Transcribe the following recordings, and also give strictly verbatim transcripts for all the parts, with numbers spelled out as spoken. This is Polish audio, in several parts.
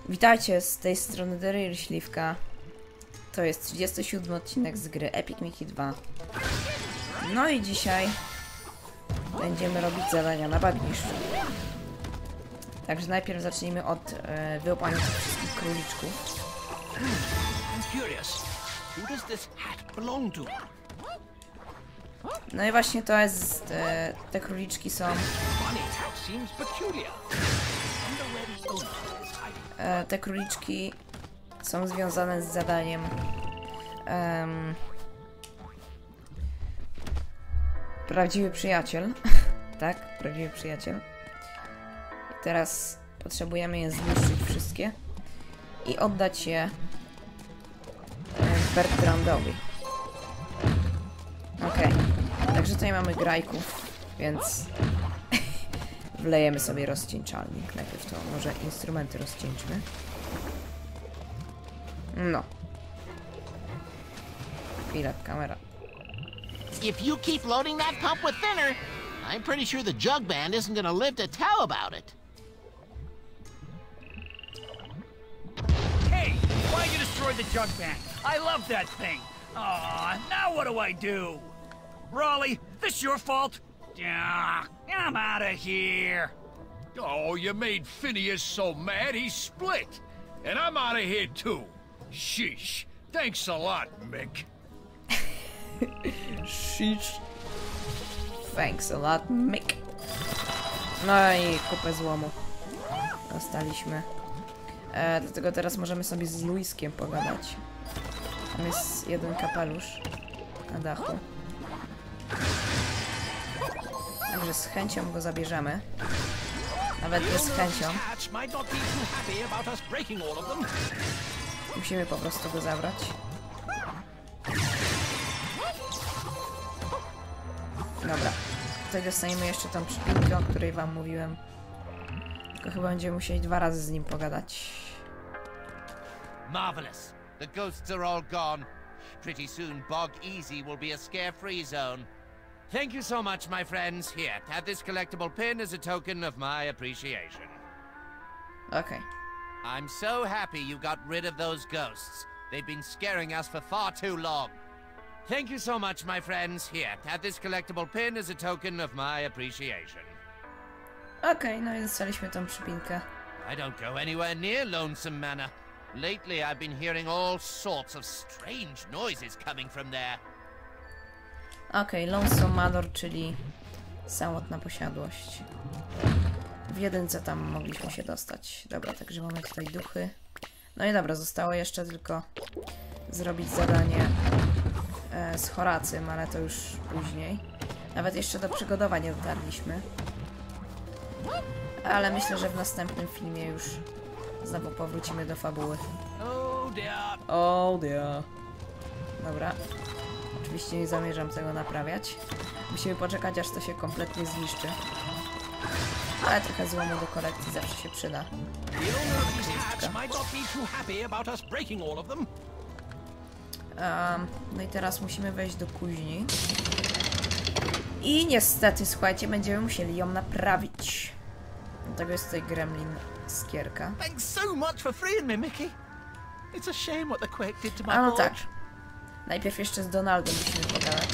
Witajcie, z tej strony The Real Śliwka. To jest trzydziesty siódmy odcinek z gry Epic Mickey dwa. No i dzisiaj będziemy robić zadania na bagniszczu. Także najpierw zacznijmy od e, wyłapania tych wszystkich króliczków. No i właśnie to jest... E, te króliczki są... E, te króliczki są związane z zadaniem um, prawdziwy przyjaciel. Tak, prawdziwy przyjaciel. I teraz potrzebujemy je zniszczyć wszystkie i oddać je Bertrandowi. Okej, okay. Także tutaj mamy grajków, więc wlejemy sobie rozcieńczalnik. Najpierw to może instrumenty rozcieńczmy. No. Chwila, kamera. If you keep loading that pump with thinner, I'm pretty sure the jug band isn't gonna live to tell about it. Hey, why you destroy the jug band? I love that thing. Aw, now what do I do? Raleigh, this your fault? Yeah, I'm out of here. Oh, you made Phineas so mad he split. And I'm out of here too. Sheesh. Thanks a lot, Mick. Sheesh. Thanks a lot, Mick. No i kupę złomu dostaliśmy. E, dlatego teraz możemy sobie z Luiskiem pogadać. Tam jest jeden kapelusz na dachu. Także z chęcią go zabierzemy. Nawet nie z chęcią. Musimy po prostu go zabrać. Dobra. Tutaj dostaniemy jeszcze tą przypinkę, o której wam mówiłem. Tylko chyba będziemy musieli dwa razy z nim pogadać. Marvelous. The ghosts are all gone. Pretty soon Bog Easy will be a scare-free zone. Thank you so much, my friends. Here, have this collectible pin as a token of my appreciation. Okay. I'm so happy you got rid of those ghosts. They've been scaring us for far too long. Thank you so much, my friends. Here, have this collectible pin as a token of my appreciation. Okej, okay, no i dostaliśmy tą przypinkę. I don't go anywhere near Lonesome Manor. Lately, I've been hearing all sorts of strange noises coming from there. Okej, okay, Lonesome Manor, czyli samotna posiadłość. W jedynce tam mogliśmy się dostać. Dobra, także mamy tutaj duchy. No i dobra, zostało jeszcze tylko zrobić zadanie e, z Horacym, ale to już później. Nawet jeszcze do przygodowania nie dotarliśmy. Ale myślę, że w następnym filmie już znowu powrócimy do fabuły. Oh dear. Oh dear. Dobra. Oczywiście nie zamierzam tego naprawiać. Musimy poczekać, aż to się kompletnie zniszczy. Ale trochę złomu do kolekcji zawsze się przyda. Um, no i teraz musimy wejść do kuźni. I niestety, słuchajcie, będziemy musieli ją naprawić. Dlatego jest tutaj gremlin skierka. A no tak. Najpierw jeszcze z Donaldem musimy pogadać.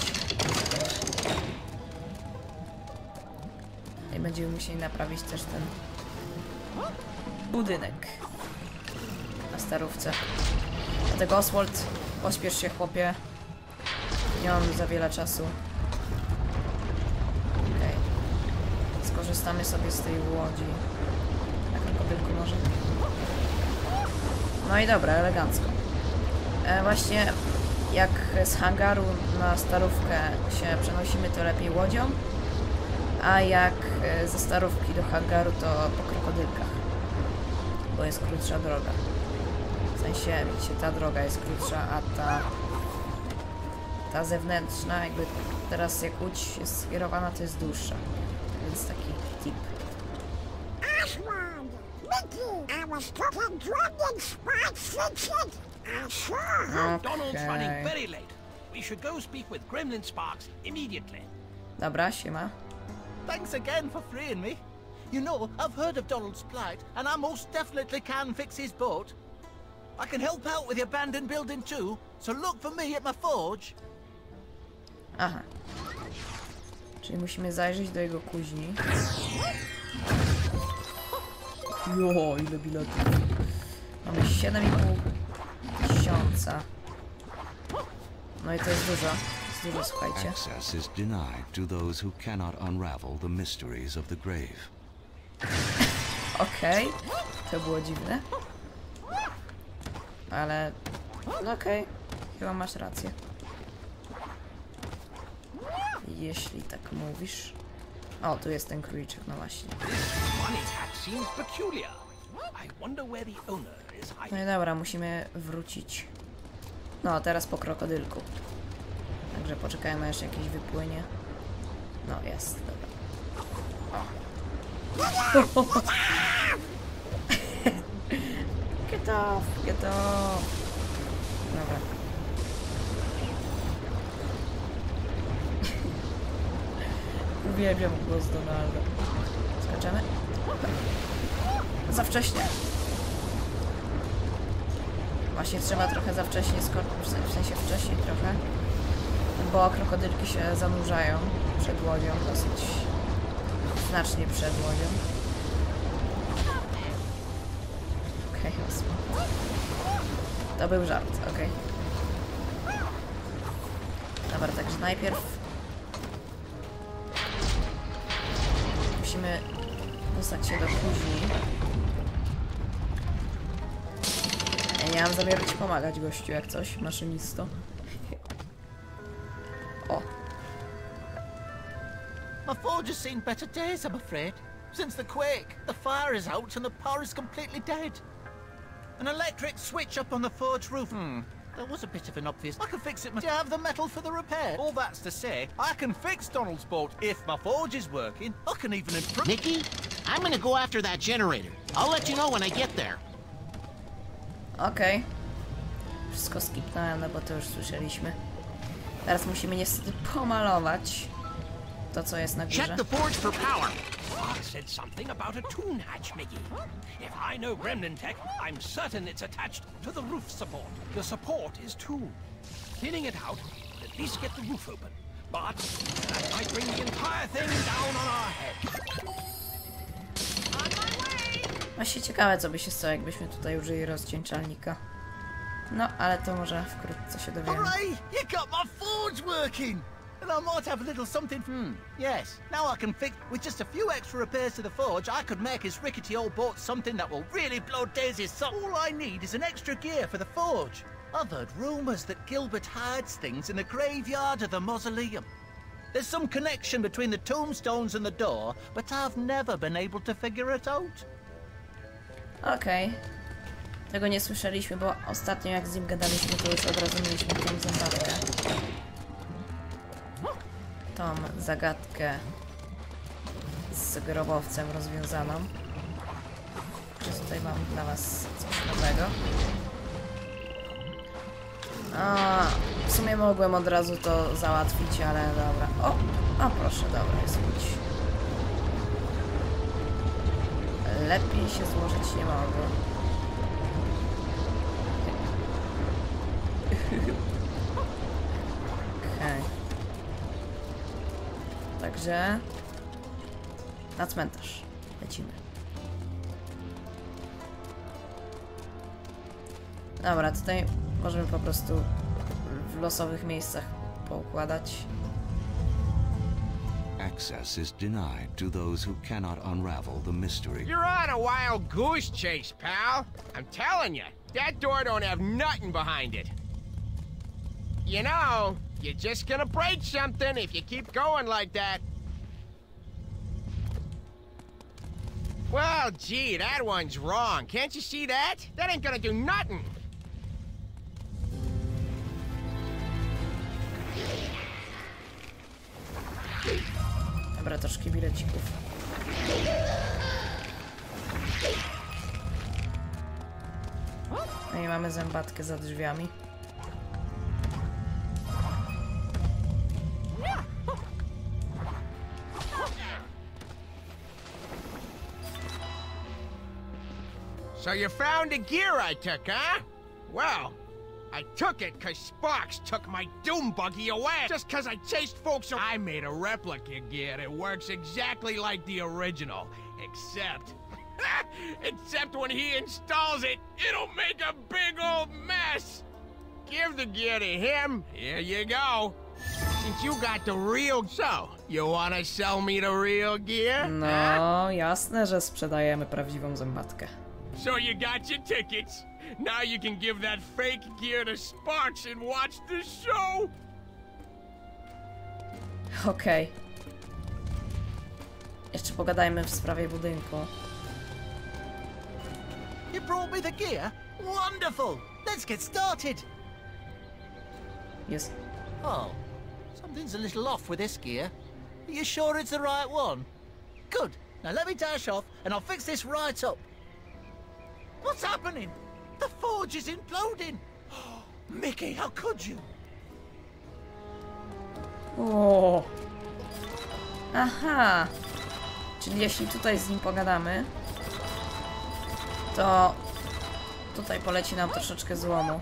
I będziemy musieli naprawić też ten budynek na starówce. Dlatego Oswald, pośpiesz się, chłopie. Nie mam za wiele czasu. Okej. Okay. Skorzystamy sobie z tej łodzi. Na krokodylku może. No i dobra, elegancko. E, właśnie jak z hangaru na starówkę się przenosimy, to lepiej łodzią. A jak ze starówki do hangaru, to po krokodylkach. Bo jest krótsza droga. W sensie, widzicie, ta droga jest krótsza, a ta ta zewnętrzna, jakby teraz jak łódź jest skierowana, to jest dłuższa. Więc taki tip. Okay. Dobra, siema. Thanks again for freeing me. You know, I've heard of Donald's plight, and I most definitely can fix his boat. I can help out with the abandoned building too, so look for me at my forge. Aha. Czyli musimy zajrzeć do jego kuźni. Jo, ile biletów. Mamy siedem i pół tysiąca. No i to jest dużo. Jest dużo, słuchajcie. Access is denied to those who cannot unravel the mysteries of the grave. Okej. Okay. To było dziwne. Ale... No okej. Okay. Chyba masz rację. Jeśli tak mówisz. O, tu jest ten króliczek, no właśnie. No i dobra, musimy wrócić. No, teraz po krokodylku. Także poczekajmy, aż jakieś wypłynie. No, jest, dobra. Get off, get off. Dobra. Uwielbiam głos Donalda. Skaczemy? Za wcześnie. Właśnie trzeba trochę za wcześnie skoczyć, w sensie wcześniej trochę. Bo krokodylki się zanurzają przed łodzią, dosyć znacznie przed łodzią. Okej, okay, to był żart, okej. Okay. Dobra, także najpierw musimy dostać się do kuźni. Ja nie mam zamiaru ci pomagać, gościu, jak coś, maszynisto. O. My forge has seen better days, I'm afraid. Since the quake, the fire is out and the power is completely dead. An electric switch up on the forge roof. Hmm. There was a bit of an obvious... I can fix it myself. Do you have the metal for the repair? All that's to say, I can fix Donald's boat if my forge is working. I can even improve... Mickey, I'm gonna go after that generator. I'll let you know when I get there. Okej. Okay. Wszystko skipnąłem, no bo to już słyszeliśmy. Teraz musimy niestety pomalować to, co jest na górze. Check the forge for power. I said something about a toon hatch, Mickey. If I know Gremlin tech, I'm certain it's attached to the roof support. The support is toon. Cleaning it out will at least get the roof open. But that might bring the entire thing down on our head. On my way! Właśnie ciekawe, co by się stało, jakbyśmy tutaj użyli rozcieńczalnika. No, ale to może wkrótce się dowiemy. Hooray! You got my forge working! And I might have a little something... Hmm, yes. Now I can fix... With just a few extra repairs to the forge, I could make his rickety old boat something that will really blow Daisy's socks. All I need is an extra gear for the forge. I've heard rumours that Gilbert hides things in the graveyard of the mausoleum. There's some connection between the tombstones and the door, but I've never been able to figure it out. Okej. Okay. Tego nie słyszeliśmy, bo ostatnio jak z nim gadaliśmy, to już od razu mieliśmy tą zagadkę. Tą zagadkę z grobowcem rozwiązaną. Czy tutaj mam dla was coś nowego? A, w sumie mogłem od razu to załatwić, ale dobra. O, a proszę, dobra, jest łódź. Lepiej się złożyć nie mogło. Okej. Okay. Także na cmentarz lecimy. Dobra, tutaj możemy po prostu w losowych miejscach poukładać. Access is denied to those who cannot unravel the mystery. You're on a wild goose chase, pal. I'm telling you, that door don't have nothing behind it. You know, you're just gonna break something if you keep going like that. Well, gee, that one's wrong. Can't you see that? That ain't gonna do nothing. Dobra, troszkę bilecików. No i mamy zębatkę za drzwiami. So you found the gear I took, huh? Well, I took it because Sparks took my Doom buggy away. Just because I chased folks around. I made a replica gear that works exactly like the original. Except... except when he installs it, it'll make a big old mess. Give the gear to him. Here you go. Since you got the real... So, you wanna sell me the real gear? No, jasne, że sprzedajemy prawdziwą zębatkę. So you got your tickets. Now you can give that fake gear to Sparks and watch the show. Okej. Okay. Jeszcze pogadajmy w sprawie budynku. You brought me the gear? Wonderful! Let's get started! Yes. Oh, something's a little off with this gear. Are you sure it's the right one? Good. Now let me dash off and I'll fix this right up. What's happening? The forge is imploding! Mickey, how could you? O. Aha. Czyli jeśli tutaj z nim pogadamy, to tutaj poleci nam troszeczkę złomu.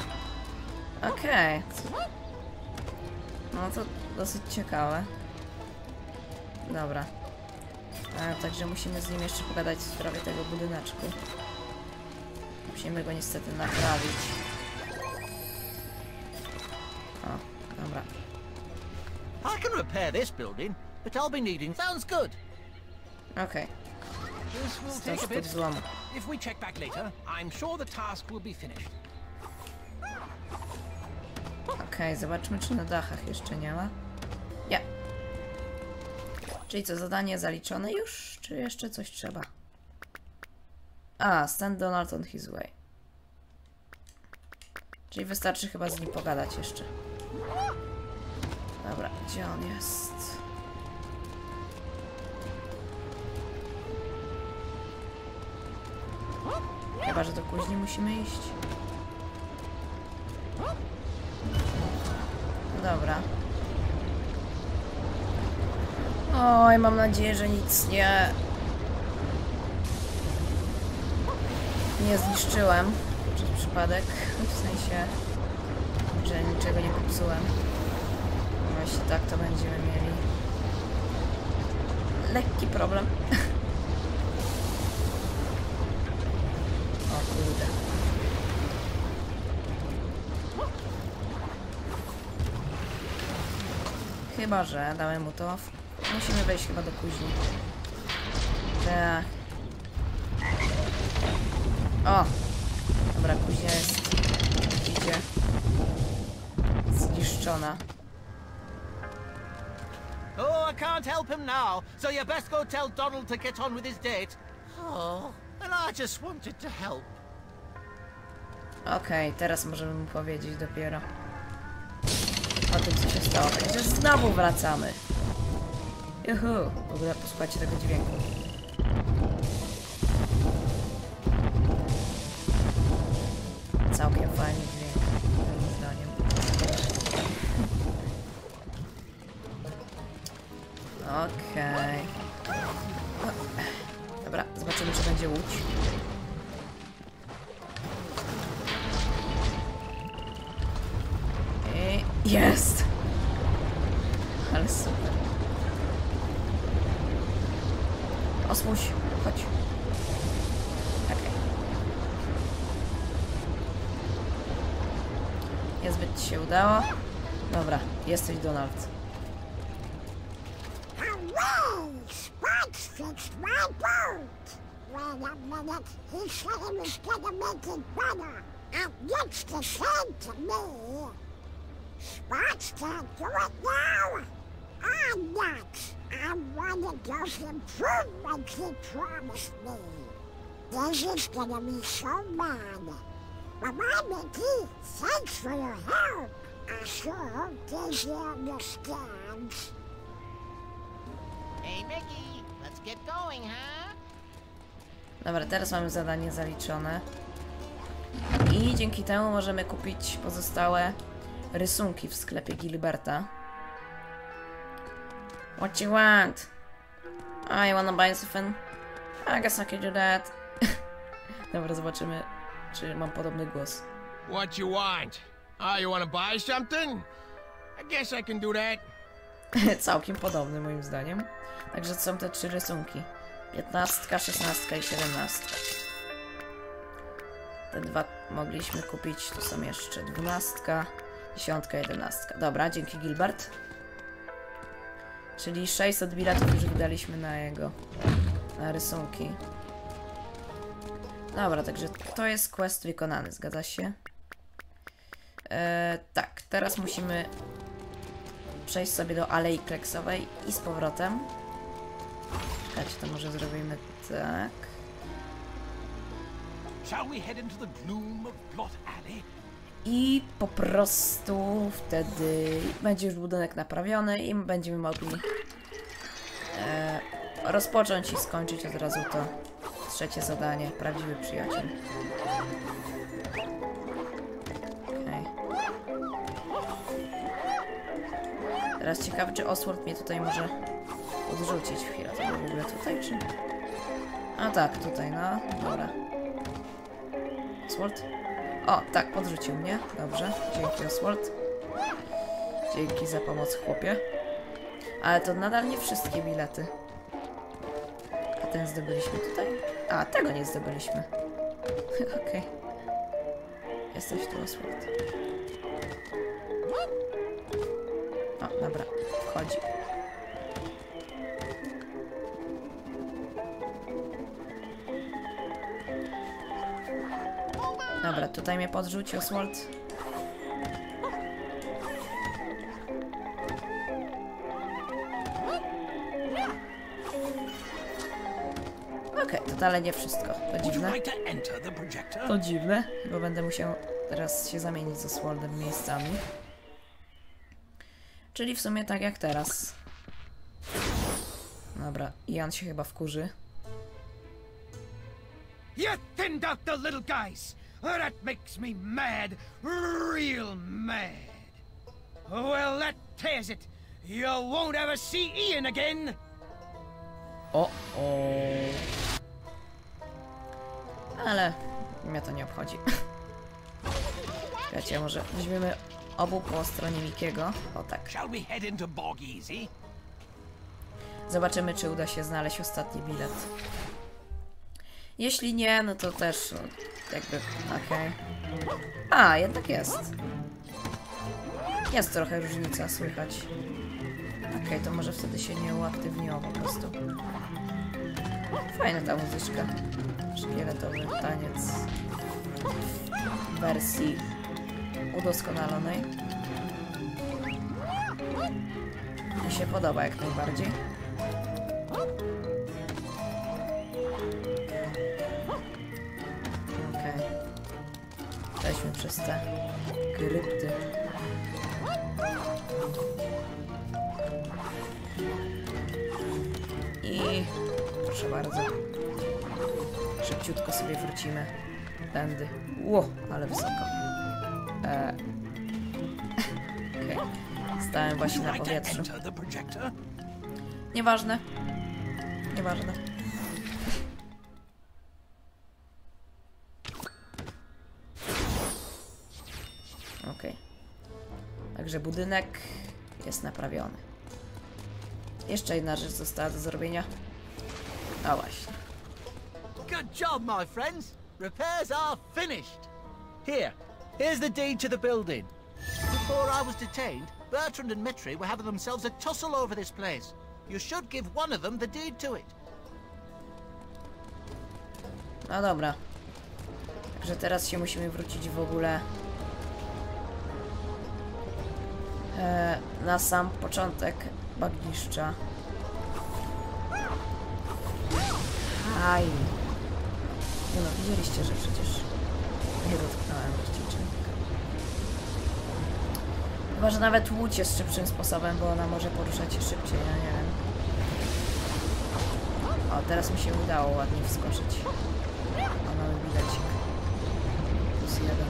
Okej. Okay. No to dosyć ciekawe. Dobra. A, także musimy z nim jeszcze pogadać w sprawie tego budyneczku. Musimy go niestety naprawić. O, dobra. I can repair this building, but I'll be needing... Sounds good. Okej. This will Okay. take a bit. złomu. If we check back later, I'm sure the task will be finished. Okej, okay, zobaczmy, czy na dachach jeszcze nie ma. Ja. Czyli co, zadanie zaliczone już? Czy jeszcze coś trzeba? A, send Donald on his way. Czyli wystarczy chyba z nim pogadać jeszcze. Dobra, gdzie on jest? Chyba, że do kuźni musimy iść. Dobra. Oj, mam nadzieję, że nic nie... nie zniszczyłem przez przypadek. W sensie, że niczego nie popsułem. No, jeśli tak, to będziemy mieli lekki problem. O kurde. Chyba, że dałem mu to. Musimy wejść chyba do kuźni. Tak. O! Dobra, kuźnia jest, widzicie, zniszczona. Oh, I can't help him now, so you best go tell Donald to get on with his date. Oh, and I just wanted to help. Okej, okay, teraz możemy mu powiedzieć dopiero o tym, co się stało. Także znowu wracamy. Juhu, w ogóle posłuchajcie tego dźwięku. Całkiem fajny dźwięk, moim zdaniem. Okej. Okay. Dobra, zobaczymy, czy będzie łódź. I jest! Ale super. Osmuś, chodź. Okej. Okay. Niezbyt ci się udało. Dobra, jesteś Donald. Hooray! Sparks fixed my boat! Wait a minute, he said he was gonna make it better. And gets to say to me, Sparks can't do it now. I'm not. I wanted those improvements he promised me. This is gonna be so mad. But my Mickey, thanks for your help. I sure hope Daisy understands. Hey, Mickey, let's get going, huh? Dobra, teraz mamy zadanie zaliczone. I dzięki temu możemy kupić pozostałe rysunki w sklepie Gilberta. What you want? Oh, you wanna buy something? I guess I can do that. Dobra, zobaczymy, czy mam podobny głos. What you want? Oh, you wanna buy something? I guess I can do that. Całkiem podobny moim zdaniem. Także to są te trzy rysunki. Piętnastka, szesnastka i siedemnastka. Te dwa mogliśmy kupić. Tu są jeszcze dwunastka, dziesiątka, jedenastka. Dobra, dzięki Gilbert. Czyli sześćset biletów już wydaliśmy na jego, na rysunki. Dobra, także to jest quest wykonany, zgadza się? Eee, tak, teraz musimy przejść sobie do Alei Kreksowej i z powrotem. Czekajcie, to może zrobimy tak. Shall we head into the gloom of Blot Alley? I po prostu wtedy będzie już budynek naprawiony i będziemy mogli e, rozpocząć i skończyć od razu to trzecie zadanie. Prawdziwy przyjaciel. Okay. Teraz ciekawe, czy Oswald mnie tutaj może odrzucić. Chwilę, to w ogóle tutaj, czy... A tak, tutaj, no. Dobra. Oswald? O, tak, podrzucił mnie. Dobrze, dzięki Oswald. Dzięki za pomoc, chłopie. Ale to nadal nie wszystkie bilety. A ten zdobyliśmy tutaj? A, tego nie zdobyliśmy. Okej. Okay. Jesteś tu, Oswald. O, dobra, wchodzi. Dobra, tutaj mnie podrzuci Oswald. Okej, okay, to dalej nie wszystko. To dziwne. To dziwne, bo będę musiał teraz się zamienić z Oswaldem miejscami. Czyli w sumie tak jak teraz. Dobra, Ian się chyba wkurzy. You thinned out the little guys! Oh, that makes me mad, real mad. Oh, well, that tears it. You won't ever see Ian again. O, o. Ale mnie to nie obchodzi. Wiecie, może weźmiemy obu po stronie Mikiego. O tak. Shall we head into Bog Easy? Zobaczymy, czy uda się znaleźć ostatni bilet. Jeśli nie, no to też no, jakby, okej. Okay. A, jednak jest. Jest trochę różnica, słychać. Okej, okay, to może wtedy się nie uaktywniło po prostu. Fajna ta muzyczka. Szkieletowy taniec w wersji udoskonalonej. Mi się podoba jak najbardziej. Przejdźmy przez te krypty. I proszę bardzo. Szybciutko sobie wrócimy. Tędy. Ło, ale wysoko. E... Okej. Okay. Stałem właśnie na powietrzu. Nieważne. Nieważne. Okej. Okay. Także budynek jest naprawiony. Jeszcze jedna rzecz została do zrobienia. A właśnie. Good job, my friends. Repairs are finished. Here, here's the deed to the building. Before I was detained, Bertrand and Mitri were having themselves a tussle over this place. You should give one of them the deed to it. No dobra. Także teraz się musimy wrócić w ogóle e, na sam początek bagniszcza. Aj. No, no widzieliście, że przecież nie dotknąłem dziewczynka. Chyba, że nawet łódź jest szybszym sposobem, bo ona może poruszać się szybciej, ja nie wiem. O, teraz mi się udało ładnie wskoczyć. O, mamy bilecik. Plus jeden.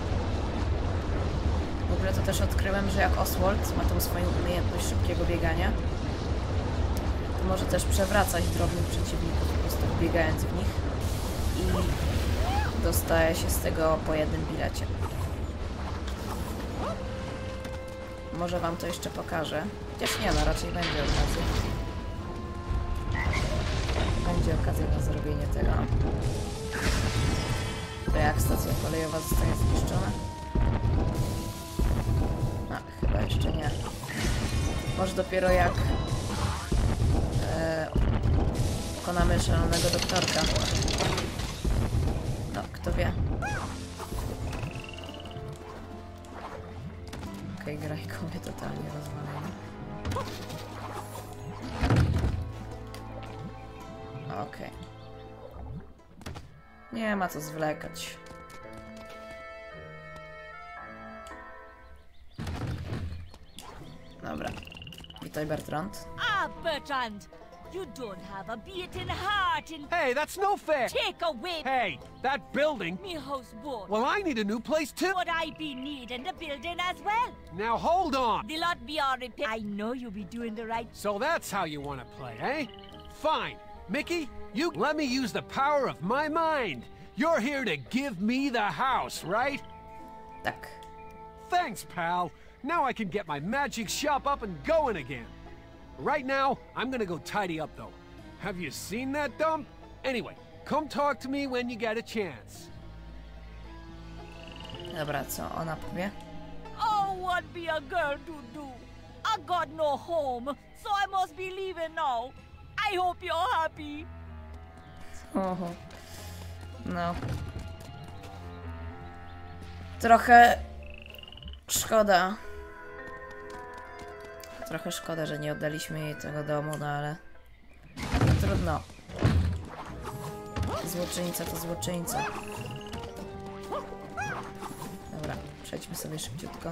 W ogóle to też odkryłem, że jak Oswald ma tą swoją umiejętność szybkiego biegania, to może też przewracać drobnych przeciwników, po prostu biegając w nich. I dostaje się z tego po jednym bilecie. Może wam to jeszcze pokażę. Chociaż nie, no raczej będzie okazja. Będzie okazja na zrobienie tego. To jak stacja kolejowa zostanie zniszczona? A, chyba jeszcze nie. Może dopiero jak e, pokonamy szalonego doktorka. No, kto wie. Okej, okay, grajkowie totalnie rozwaleni. Okej. Okay. Nie ma co zwlekać. Dobra. Witaj, Bertrand. Ah, Bertrand! You don't have a beating heart in... Hey, that's no fair! Take away Hey, that building... me houseboat. Well, I need a new place too! Would I be needing the building as well? Now hold on! The lot be all repair. I know you be doing the right... So that's how you want to play, eh? Fine. Mickey, you let me use the power of my mind. You're here to give me the house, right? Tak. Thanks, pal. Now I can get my magic shop up and going again. Right now, I'm gonna go tidy up, though. Have you seen that dump? Anyway, come talk to me when you get a chance. Dobra, co ona powie? Oh, what be a girl to do? I got no home, so I must be leaving now. I hope you're happy. Oho. No. Trochę szkoda. Trochę szkoda, że nie oddaliśmy jej tego domu, no ale no, trudno. Złoczyńca to złoczyńca. Dobra, przejdźmy sobie szybciutko.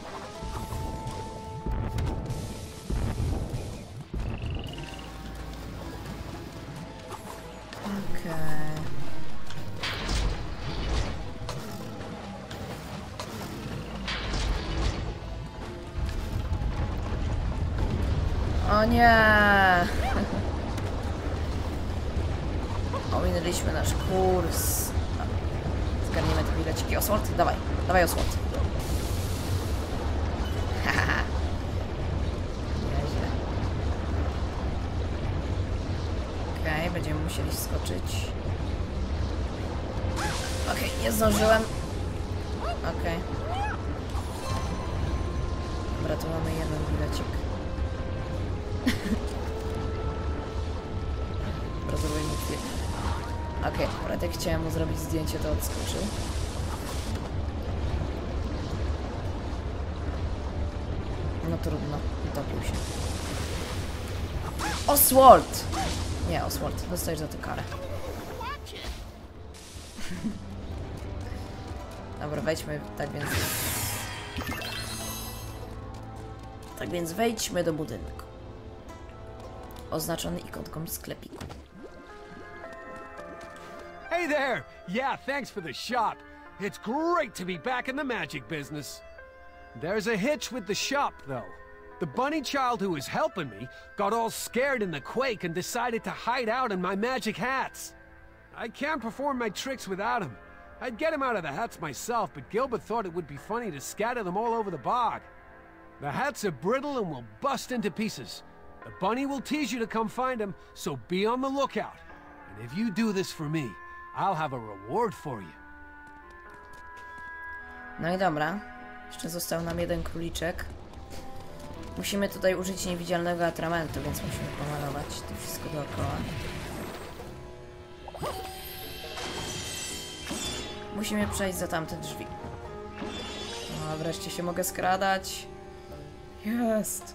Okej. Okay. O nie! Ominęliśmy nasz kurs. Zgarniemy te bileciki. Oswald? Dawaj, dawaj Oswald. Haha. Nieźle. Okej, okay, będziemy musieli skoczyć. Okej, okay, nie zdążyłem. Okej. Okay. Dobra, tu mamy jeden bilecik. Rozumiem chwilę. Okej, okay, akurat jak chciałem mu zrobić zdjęcie, to odskoczył. No trudno, utopił się. Oswald! Nie, Oswald, dostajesz za to karę. Dobra, wejdźmy, tak więc... Tak więc wejdźmy do budynku. Oznaczony ikonką sklepiku. Hey there! Yeah, thanks for the shop. It's great to be back in the magic business. There's a hitch with the shop, though. The bunny child who was helping me got all scared in the quake and decided to hide out in my magic hats. I can't perform my tricks without him. I'd get him out of the hats myself, but Gilbert thought it would be funny to scatter them all over the bog. The hats are brittle and will bust into pieces. The bunny will tease you to come find him, so be on the lookout. And if you do this for me, I'll have a reward for you. No i dobra. Jeszcze został nam jeden króliczek. Musimy tutaj użyć niewidzialnego atramentu, więc musimy pomalować to wszystko dookoła. Musimy przejść za tamte drzwi. No, wreszcie się mogę skradać. Jest.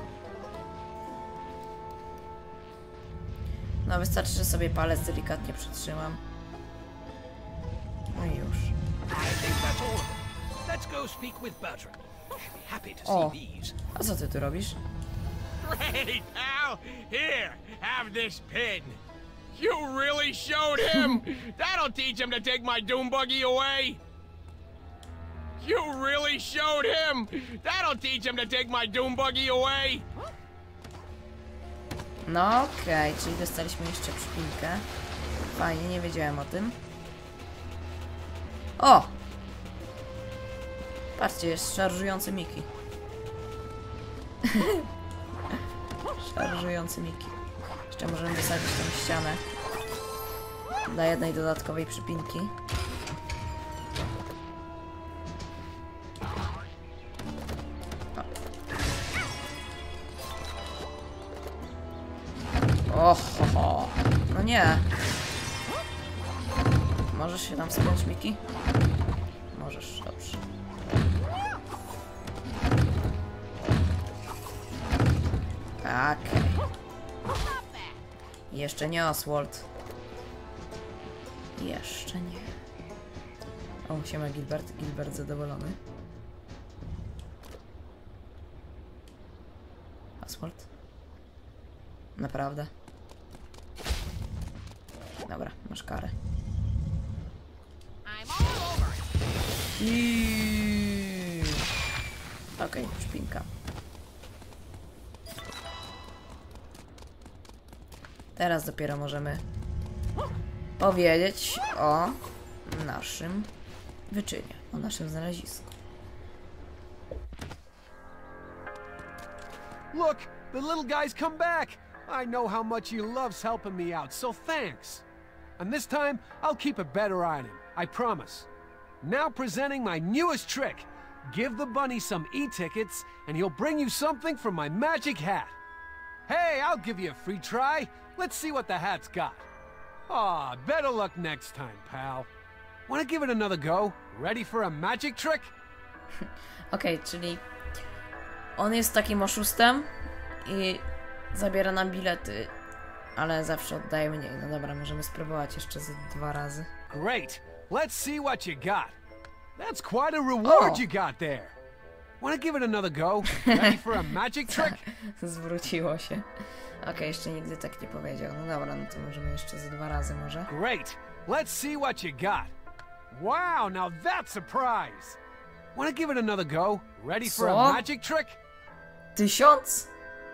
No, wystarczy, że sobie palec delikatnie przytrzymam. No i już. O, a co ty tu robisz? Great, pal! Here, have this pin. You really showed him? That'll teach him to take my doom buggy away. You really showed him? That'll teach him to take my doom buggy away. No okej, okay, czyli dostaliśmy jeszcze przypinkę. Fajnie, nie wiedziałem o tym. O! Patrzcie, jest szarżujący Mickey. Szarżujący Mickey. Jeszcze możemy wysadzić tę ścianę dla jednej dodatkowej przypinki. O, ho, ho. No nie. Możesz się tam wspiąć, Miki? Możesz, dobrze. Okej. Jeszcze nie, Oswald. Jeszcze nie. O, siema Gilbert. Gilbert zadowolony. Oswald? Naprawdę? Dobra, masz karę. I... Okej, okay, szpinka. Teraz dopiero możemy powiedzieć o naszym wyczynie, o naszym znalezisku. Look, the little guy's come back. I know how much he loves helping me out, so thanks. And this time, I'll keep a better eye on him, I promise. Now presenting my newest trick. Give the bunny some e-tickets, and he'll bring you something from my magic hat. Hey, I'll give you a free try. Let's see what the hat's got. Aw, better luck next time, pal. Wanna give it another go? Ready for a magic trick? Okej, okay, czyli on jest takim oszustem i zabiera nam bilety, ale zawsze oddaje mniej. No dobra, możemy spróbować jeszcze ze dwa razy. Great. Let's see what you got. That's quite a reward oh. you got there. Wanna give it another go? Ready for a magic trick? Zwróciło się. Okej, okay, jeszcze nigdy tak nie powiedział. No dobra, no to możemy jeszcze ze dwa razy może. Great. Let's see what you got. Wow, now that's a prize. Wanna give it another go? Ready for Co? a magic trick? Tysiąc?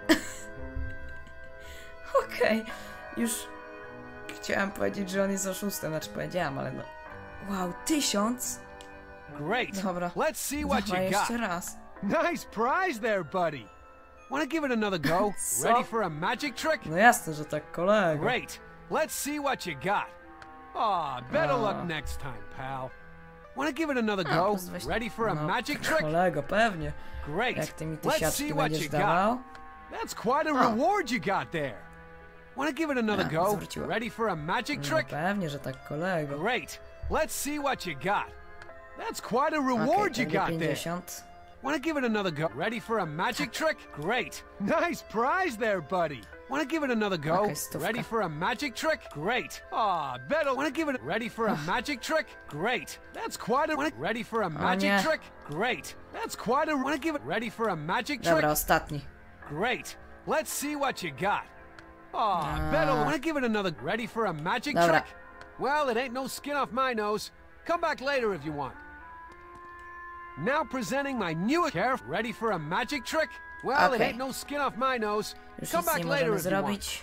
Okej, okay. Już chciałam powiedzieć, że on jest oszustem, znaczy powiedziałam, ale no... Wow, tysiąc? Great. Dobra, let's see what dobra, you got. jeszcze raz. Nice prize there, buddy. Wanna give it another go? Ready for a magic trick? No jasne, że tak, kolego. Great. Let's see what you got. Aw, better oh. luck next time, pal. Wanna give it another go? Ready for a no, magic trick? Kolego, pewnie. Great. Jak ty mi Let's tysiaczki see what będziesz you dawał? got. That's quite a oh. reward you got there. Wanna give it another A, go? zwróciła. Ready for a magic No, trick? pewnie, że tak, kolego. Great. Let's see what you got. That's quite a reward okay, you got pięćdziesiąt. there. Wanna give it another go? Ready for a magic trick? Great. Nice prize there, buddy. Wanna give it another go? Okay, ready for a magic trick? Great. Aw, better. Wanna give it... Ready for a magic trick? Great. That's quite a... Wanna... Ready for a magic nie. trick? Great. That's quite a... Wanna give it... Ready for a magic trick? Dobra, ostatni. Great. Let's see what you got. Aw, uh, better. Wanna give it another... Ready for a magic Dobra. trick? Well, it ain't no skin off my nose. Come back later if you want. Now presenting my newest care. Ready for a magic trick? Well, okay. it ain't no skin off my nose. Już Come nic back nie later możemy if you want. zrobić.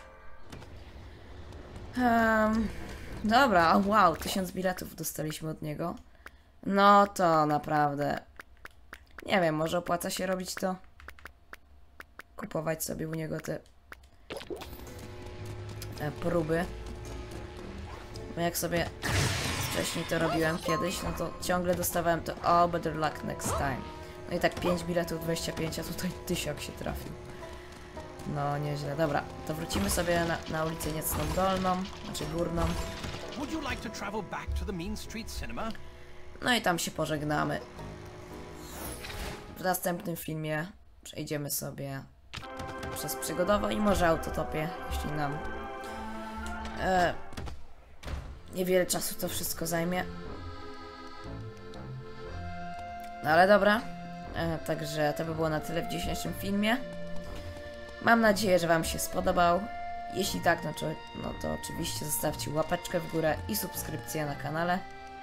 Um, dobra, wow, tysiąc biletów dostaliśmy od niego. No to naprawdę... Nie wiem, może opłaca się robić to? Kupować sobie u niego te... te próby. Bo jak sobie wcześniej to robiłem kiedyś, no to ciągle dostawałem to oh, better luck next time. No i tak pięć biletów, dwadzieścia pięć, a tutaj tysiak się trafił. No nieźle. Dobra, to wrócimy sobie na, na ulicę Niecną Dolną, znaczy Górną. Would you like to travel back to the Mean Street Cinema? No i tam się pożegnamy. W następnym filmie przejdziemy sobie przez przygodowo i może autotopię, jeśli nam e, niewiele czasu to wszystko zajmie. No ale dobra, e, także to by było na tyle w dzisiejszym filmie. Mam nadzieję, że wam się spodobał. Jeśli tak, no to, no to oczywiście zostawcie łapeczkę w górę i subskrypcję na kanale.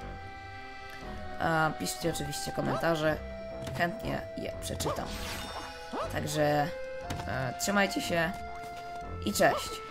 E, piszcie oczywiście komentarze, chętnie je przeczytam. Także e, trzymajcie się i cześć!